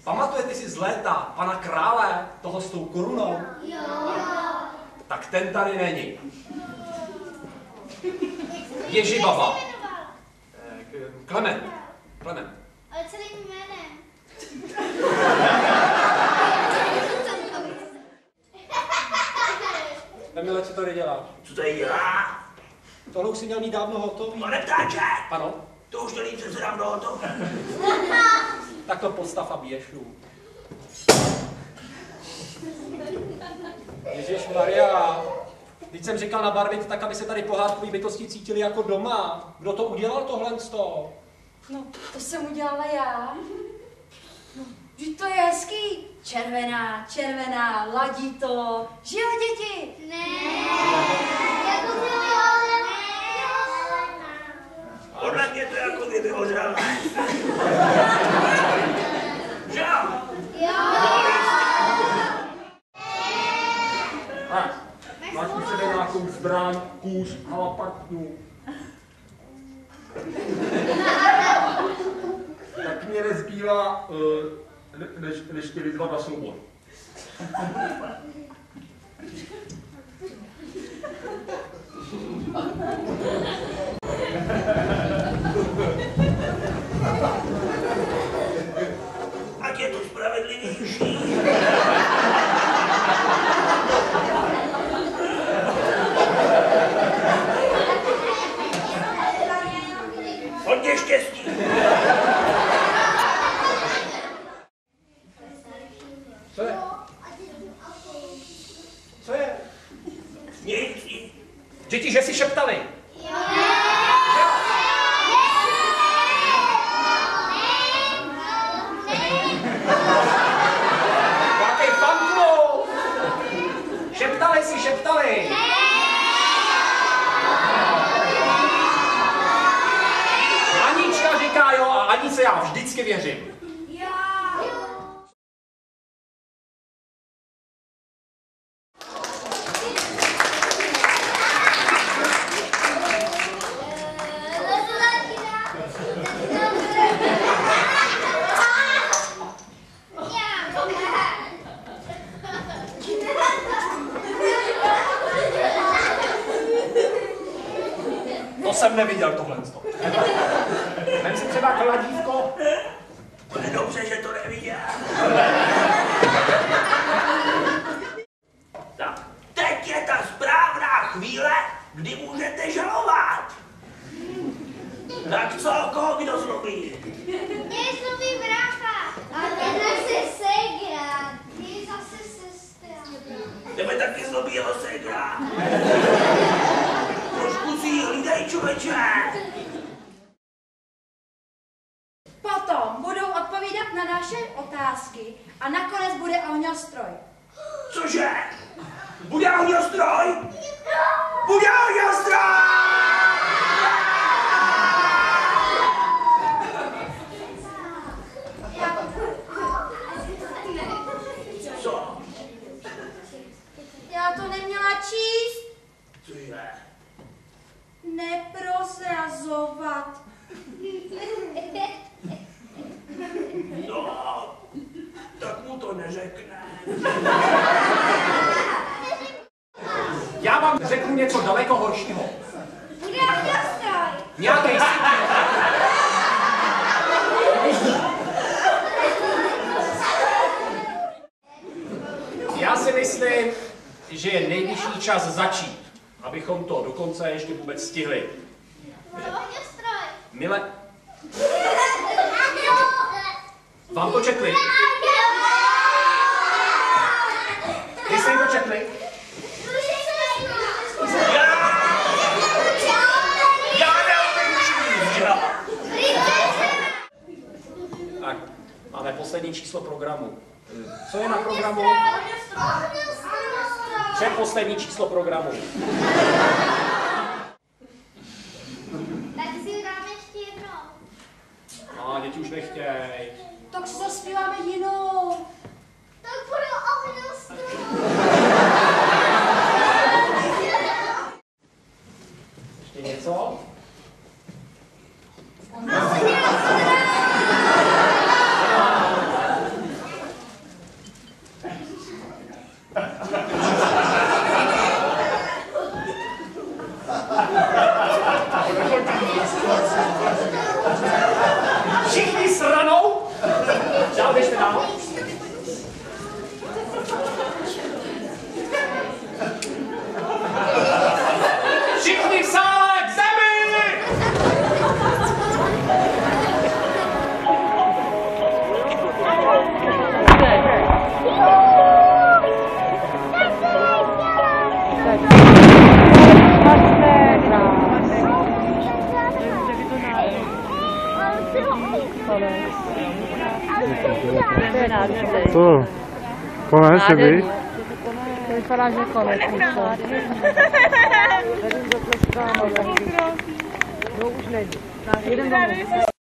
Pamatujete si z léta pana krále, toho s tou korunou? Jo. Tak ten tady není. Ježibaba. Klement. Klement. Ale celým jménem. Emile, co tady děláš? Co tady dělá? Tohle už si měl mít dávno hotový. Pane ptáče! Ano? To už měli přece dávno hotové. Tak to postav a běžu. Ježišmarja. Teď jsem říkal nabarvit tak, aby se tady pohádkoví bytosti cítili jako doma. Kdo to udělal tohle z toho? No, to jsem udělala já. No, že to je hezký. Červená, červená, ladí to. Že jo, děti? Ne. Jako zelená. Podle mě to jako kdyby hořel. Že jo? Jo. Máš u sebe nějakou zbraň, kůž, halapartnu. Tak mě nezbývá, než tě vyzvat na souboj. Ať je to spravedlivější. Hodně štěstí. Co je? Co je? Nic. Děti, že si šeptali. Jaký fanklub! Šeptali si, šeptali. Anička říká jo a Anice já vždycky věřím. To jsem neviděl tohle. Vem si třeba kladívko. To je dobře, že to neviděl. Tak, teď je ta správná chvíle, kdy můžete žalovat. Tak co, koho kdo zlobí? Mě zlobí brácha. A mě zase segra. Mě zase sestra. Tebe taky zlobí jeho segra. Trošku si ji hlídej, člověče. Potom budou odpovídat na naše otázky a nakonec bude ohňostroj. Cože? Bude ohňostroj? Bude ohňostroj! Co? Já to neměla číst. Cože? Neprozrazovat. No, tak mu to neřekne. Já vám řeknu něco daleko horšího. Bude ohňostroj. Nějaký Já si myslím, že je nejvyšší čas začít, abychom to dokonce ještě vůbec stihli. Bude ohňostroj. Mile, vám to četli? Vy jste jim to četli? Já neumím číst, jo. Tak, máme poslední číslo programu. Co je na programu? Předposlední číslo programu. Tak si dáme ještě jednou. A děti už nechtěj. Tak si zaspíváme jinou. Tak bude ohňostroj. Ještě něco? Všichni sranou? Dál, běžte dál. Všichni v sále k zemi! To konec se víš? To vypadá, že konec. No už nejde. Jeden domů.